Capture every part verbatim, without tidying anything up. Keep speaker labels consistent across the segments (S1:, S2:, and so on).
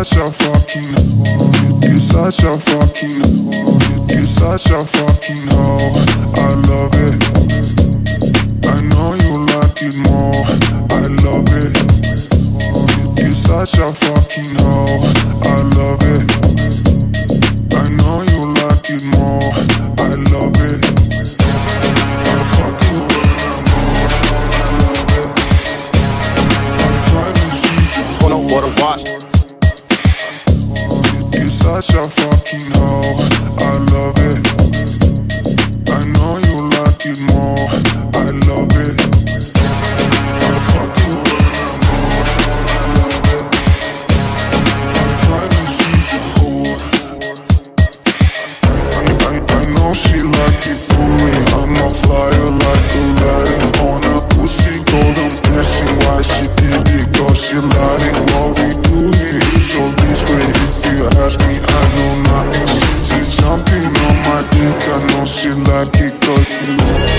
S1: such a fucking hoe. You such a fucking hoe. You such a fucking hoe. I love it. I know you like it more. I love it. You such a fucking hoe. I love it. I know you like it more. I love it. I fuck you when I'm bored. I love it. I try to see you.
S2: Hold on for the watch.
S1: You such a fucking hoe. I love it. I know you like it more. I love it. I fuck you when I'm bored. I love it. I try to see you whore. I, I, I know she like it for me. I'm a flyer like Aladdin on a pussy golden blessing. Why she did it? Cause she lied it. What we do here is so discreet. If you ask me, I know nothing. She just jumping on my dick. I know she like it cause you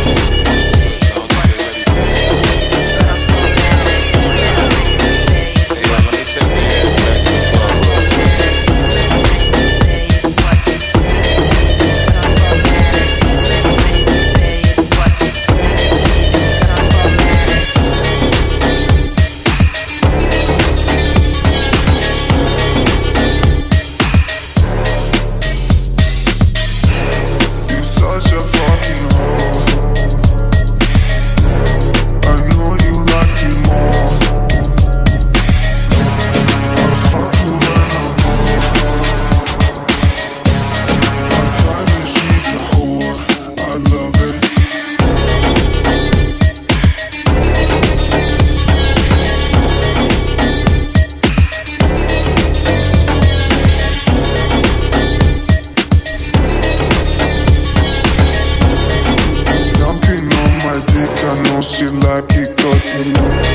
S1: she like it cause you know.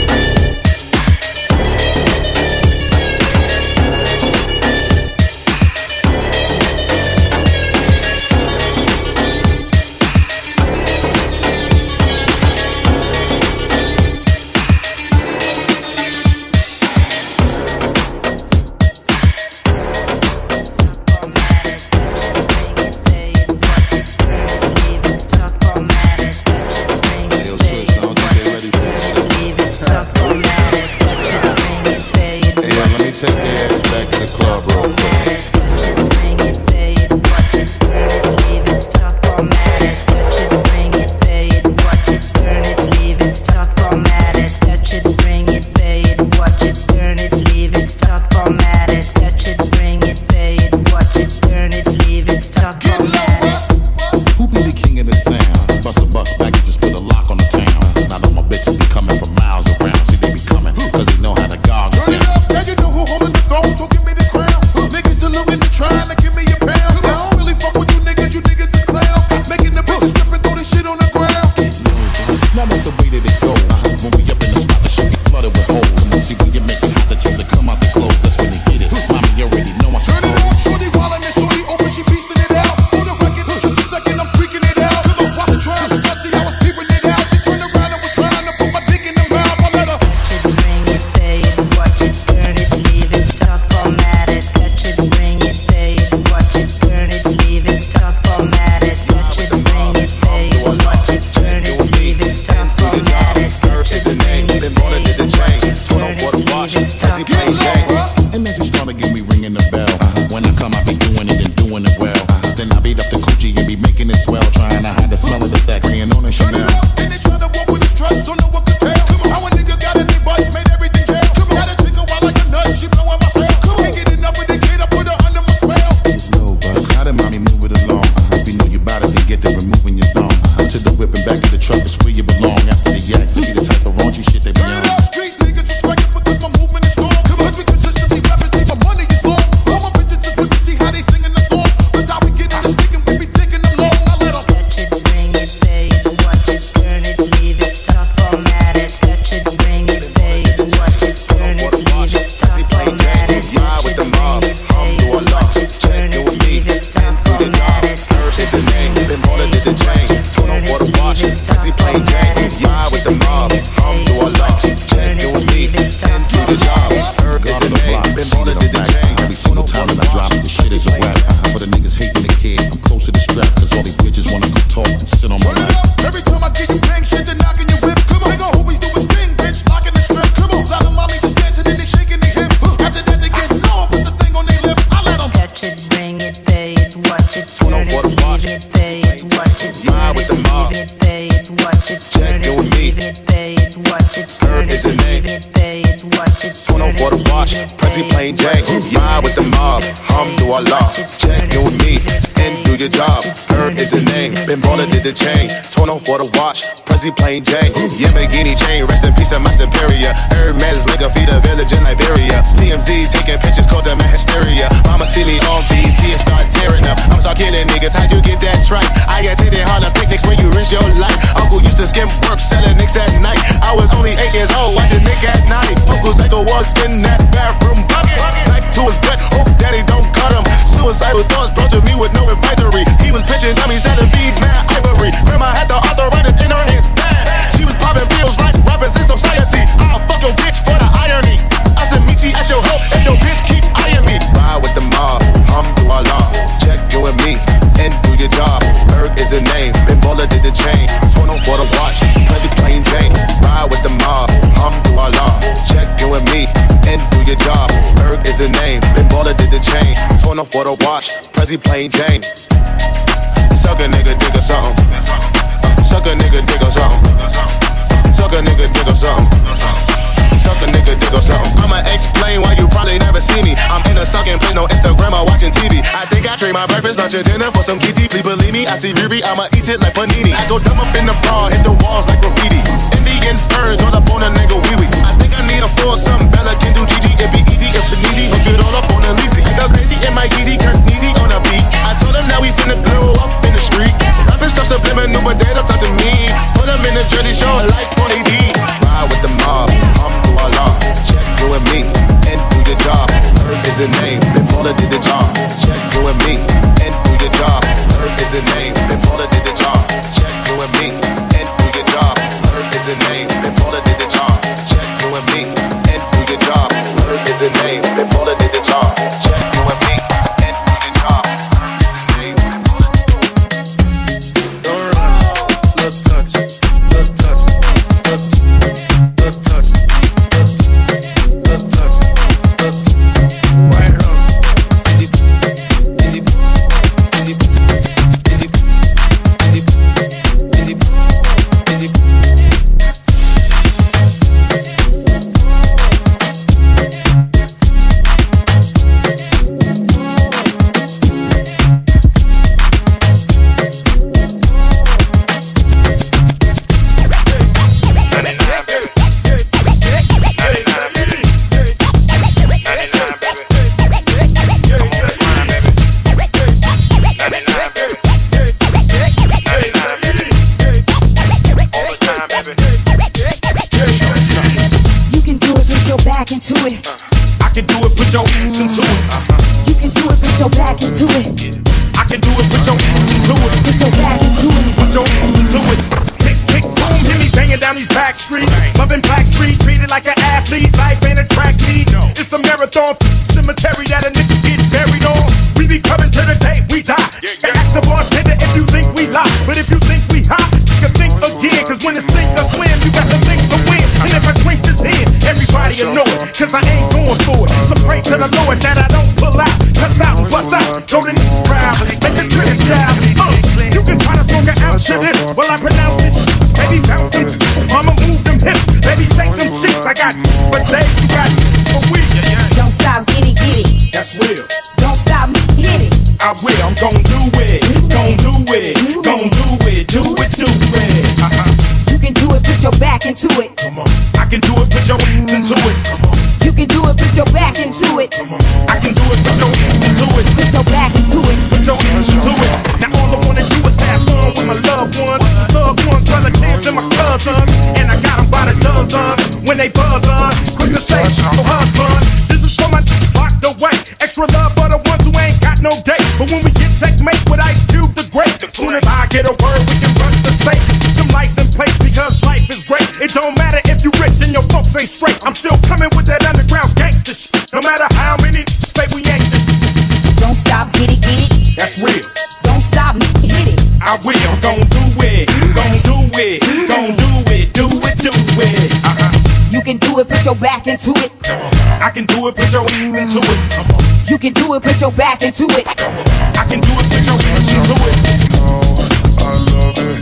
S2: Take your ass back to the club real quick.
S3: Bring it, pay it, watch it, turn it, leave it, stop, format it. Touch it, bring it, pay it, watch it, turn it, leave it, stop, format it. Touch it, bring it, pay it, watch it, turn it, leave it, stop, format it. Touch it, bring it, pay it, watch it, turn it, leave it, stop, format it.
S2: Who be the king of the sound? Bust a bucks back and just put a lock on the town. Now all my bitches be coming from miles around. See they be coming cause they know how to gog it down.
S4: Holding the throne, so give me the crown. Niggas deluding and trying to give me a pound. I don't really fuck with you niggas, you niggas is clowns. Making the bitches strip and throw this shit on the ground.
S2: Now that's the way that it goes. When we up in the spot, the shit be flooded with holes. And when see when you make it hot, the chicks that come out the clothes. That's when they get it. Mommy, you already know I'm
S4: Turn it on, shorty wildin' and shorty open, she beastin' it out. For the record, just a second, I'm freaking it out. Watch her trying to touch it, I was peeping it out. She turned around and was trying to put my dick in the mouth. I let her
S3: Bring it, pay it, watch it, turn it, leave it, stop, format it. Touch it, bring it, pay it, watch it, turn it, leave it, stop, format it. Touch it, bring it, pay it, watch it, turn it, leave it, stop, format it. Touch it, bring it, pay it, watch it, turn it, leave it, stop, format it.
S2: And then she started give me ringing the bell. When I come, I be doing it and doing it well. Then I beat up the coochie and be making it swell. Trying to hide the smell of the sack, being on a
S4: turn it
S2: Chanel.
S4: up, and they try to walk with a strut, so no one can tell. How a nigga got in their butts, made everything jail. Got a chick a wild like a nut, she blowing my tail. Can't get enough of the kid, I put her under my spell.
S2: No, but now that mommy move it along. If you know you bout it, then get to removing your thong. To the whip and back to the truck, it's where you belong. After the yak, you see the type of raunchy shit they be
S4: Turn
S2: on.
S4: it up, street niggas respect it because my movement is strong. Cause we consistently rappers, keep my money is
S5: for the watch, Prezi plain Jane. Ride with the mob, Alhamdulillah. Check in with me and do your job. Herb is the name, Ben Baller did the chain. Tono for the watch, Prezi plain Jane. Yamagini chain, rest in peace to my superior. Hermes like a feed a village in Liberia. T M Z taking pictures, cause I'm hysteria. Mama see me on B T and start tearing up. I'm start killing niggas, how you get that tripe? I attended Harlem picnics when you risk your life. Uncle used to skim work, selling nicks at night. I was only eight years old, watching Nick at night. Uncle's like a was in that bathroom bucket. Knife to his gut, hope daddy don't cut him. Suicidal thoughts brought to me with no advisory. He was pitching dummies, selling beads, mad ivory. Grandma had the arthritis in her hands, bad. She was popping pills like rappers in society. I'll fuck your bitch for the irony. I said meet you at your hoe and your bitch keep eyeing me. Ride with the mob, Alhamdulillah. Check you and me and do your job. Berg is the name, Ben Baller did the chain. Tono for the watch, Prezi plain Jane. Ride with the mob, Alhamdulillah. Check you and me and do your job. Berg is the name, Ben Baller did the chain. Tono for the watch, Prezi plain Jane. Suck a nigga, dig or something. Suck a nigga, dig or something. Suck a nigga, dig or something. Suck a nigga, dig or something. I'ma explain why you probably never see me. I'm in a sucking place, no Instagram or watching T V. I think I trade my breakfast, lunch, and dinner for some K T. Please believe me, I see Riri, I'ma eat it like panini. I go dumb up in the bra, hit the walls like graffiti. Indian birds all up on a nigga wee wee. I think I need a four something. Bella can do G G, it be easy if it's easy. Hook it all up on the leasy. I go crazy in my Yeezy, Kirk Neezy on a beat. I told him now we finna blow up in the street. Rapping stuff subliminal, but they don't talk to me. Put them in the Jersey Shore like twenty D. Ride with the mob, Alhamdulillah. Check you and me and do your job. Herb is the name, Ben Baller did the job. Check you and me and do your job. Herb is the name, Ben Baller did the job. Check you and me and do your job. Herb is the name, Ben Baller did the job. Check you and me and do your job. Herb is the name, Ben Baller did the job. Check you and me and do your job. Herb is the name, Ben Baller did the job. Don't rush, look touch, look touch, look, look touch, look, look touch, look, white rose, dizzy, dizzy, dizzy, dizzy, dizzy, dizzy, dizzy.
S6: You can do it, put your back into it.
S7: I can do it, put your hands into it.
S6: You can do it, put your back into it.
S7: I can do it, put your hands into it.
S6: Put your back into it.
S7: Put your hands into it. Tick, tick, boom, hit me banging down these back streets. Loving Black Street, treated like an athlete. Life ain't a track meet. It's a marathon cemetery that a nigga gets buried on. We be coming to the day we die. Ask the bartender if you think we lie. But if you think we hot, you can think again. Cause when it's sink or swim, you got to think to win. And if I drink this in, everybody will know it. Cause I ain't going for it. So pray to the Lord that I don't pull out. Cuss out, bust out, go to the crowd. Make a trip down. Uh, you can try to song an out to this. Well, I pronounce it. Baby, bounce this. Mama move them hips. Baby, take them chicks. I got but they you got for we.
S6: Don't stop, get it, get it.
S7: That's real.
S6: Don't stop, hit it.
S7: I will, I'm gon' do it. Gon' do it. Gon' do it. Do it, do it. Uh-huh.
S6: You can do it, put your back into it.
S7: Come on. I can do it, put your hands into it. Come on.
S6: You can do it, put your back into it.
S7: I can do it, put your hands into it.
S6: Put your back into it.
S7: Put your hands into it. Now all I wanna do is have fun with my loved ones. Loved ones, relatives, and my cousins. And I got them by the dozen. When they buzz on, quick to say, oh husband. This is for my locked away. Extra love for the ones who ain't got no date. But when we get checkmate with Ice Cube the Great, as soon as I get a word, we can rush the state. Some lights in place because life is great. It don't matter if you rich and your folks ain't straight. I'm still coming with that underground gangster shit. No matter how many say we ain't this.
S6: Don't stop, get it, get it.
S7: That's real.
S6: Don't stop, hit it.
S7: I will, I'm gon' do it. Gon' do it. Gon' do it. Do it, do it. Uh-huh.
S6: You can do it, put your back into it.
S7: I can do it, put your hands into it.
S6: You can do it, put your back into it.
S7: I can do it, put your hands into it.
S1: I love it.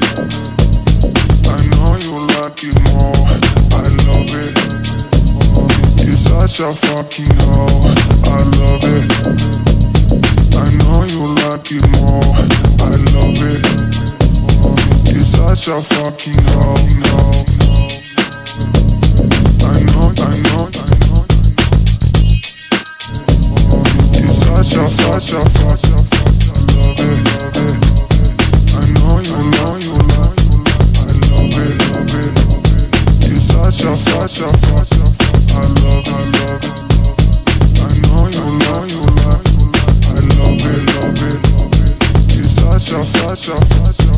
S1: I know you like it more. I love it. You're such such a fucking hoe. I love it. I know you like it more. I love it. You're such a fucking hoe. I know, I know, I know. You're such a, such a, such a, I love it, love it. I know you, know you love, you love. I love it, love it. You're such a, such a, such a, I love, I love it. I know you, know you love, you love. I love it, love it. You're such a, such a, such a.